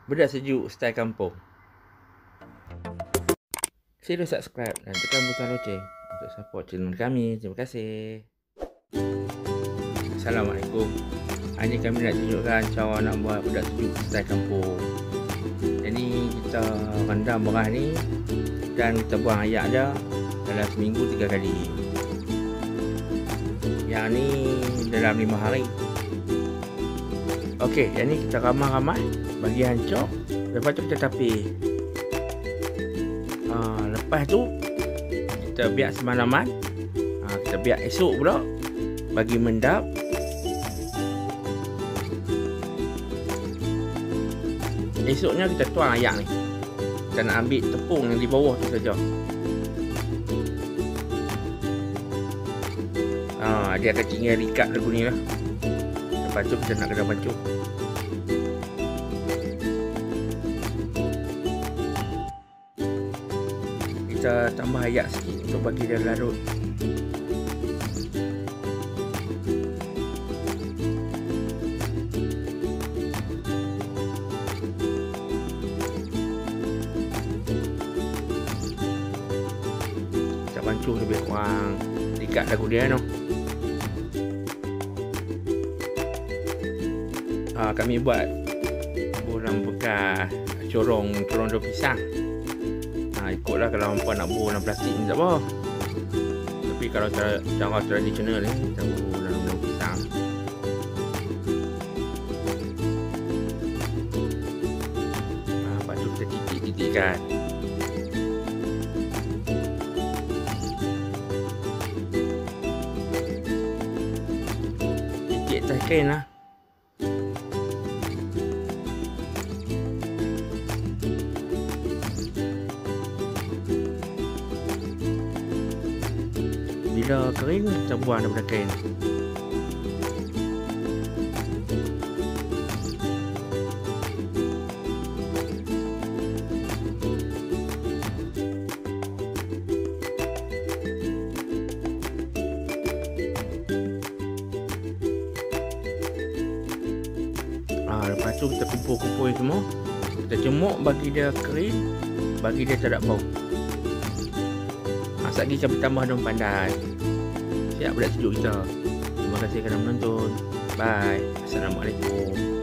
Bedak sejuk style kampung. Sila subscribe dan tekan butang loceng untuk support channel kami. Terima kasih. Assalamualaikum. Hari ni kami nak tunjukkan cara nak buat bedak sejuk style kampung. Jadi kita rendam beras ni dan kita buang air dia dalam seminggu 3 kali. Yang ni dalam 5 hari. Okey, yang ni kita ramai-ramai bagi hancur. Lepas tu kita tapis. Lepas tu kita biar semalaman. Kita biar esok pula bagi mendap. Esoknya kita tuang air ni. Kita nak ambil tepung yang di bawah tu saja. Dia akan tinggal ikat lagu ni lah. Lepas tu kita nak kena bancuh. Kita tambah air sikit untuk bagi dia larut. Kita bancuh lebih kurang ikat lagu dia tu. Kami buat dalam bekas corong daun pisang. Ikutlah kalau hampa nak bor dalam plastik ni tak apa. Tapi kalau cara tradisional ni kita bor dalam daun pisang. Lepas tu kita titik-titikkan. Titik atas kain lah. Bila kering, kita buang daripada kain. Lepas tu kita kumpul-kumpul semua. Kita cemuk bagi dia kering, bagi dia tak ada bau. Sekejap lagi kami tambah daun pandan. Siap bedak sejuk kita. Terima kasih kerana menonton. Bye. Assalamualaikum.